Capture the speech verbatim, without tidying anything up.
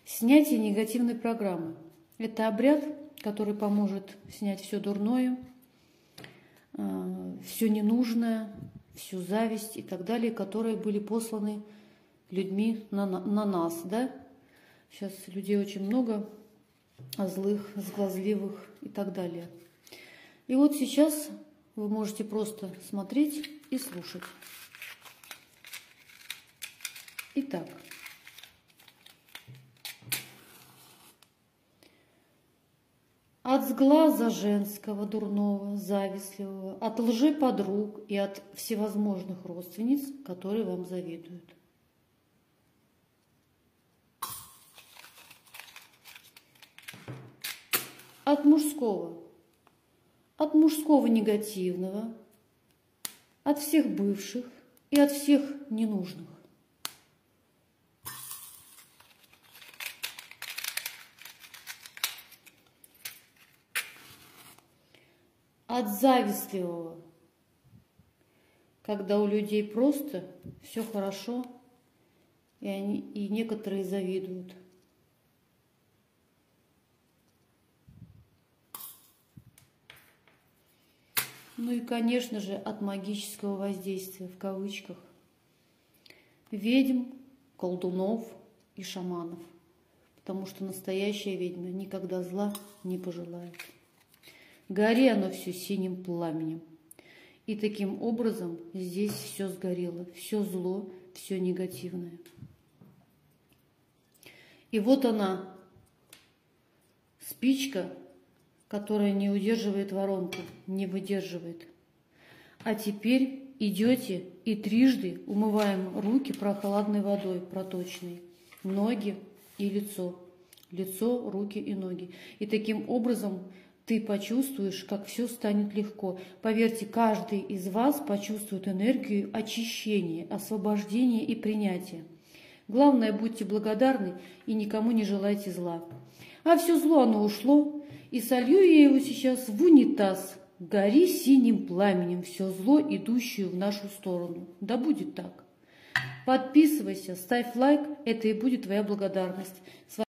Снятие негативной программы. Это обряд, который поможет снять все дурное, все ненужное, всю зависть и так далее, которые были посланы людьми на, на нас. Да? Сейчас людей очень много, злых, сглазливых и так далее. И вот сейчас вы можете просто смотреть и слушать. Итак. От сглаза женского, дурного, завистливого, от лжи подруг и от всевозможных родственниц, которые вам завидуют. От мужского, от мужского негативного, от всех бывших и от всех ненужных. От завистливого, когда у людей просто все хорошо, и, они, и некоторые завидуют. Ну и, конечно же, от магического воздействия, в кавычках, ведьм, колдунов и шаманов, потому что настоящая ведьма никогда зла не пожелает. Гори оно все синим пламенем. И таким образом здесь все сгорело, все зло, все негативное. И вот она, спичка, которая не удерживает воронку, не выдерживает. А теперь идете и трижды умываем руки прохладной водой, проточной, ноги и лицо. Лицо, руки и ноги. И таким образом ты почувствуешь, как все станет легко. Поверьте, каждый из вас почувствует энергию очищения, освобождения и принятия. Главное, будьте благодарны и никому не желайте зла. А все зло, оно ушло, и солью я его сейчас в унитаз. Гори синим пламенем все зло, идущее в нашу сторону. Да будет так. Подписывайся, ставь лайк, это и будет твоя благодарность.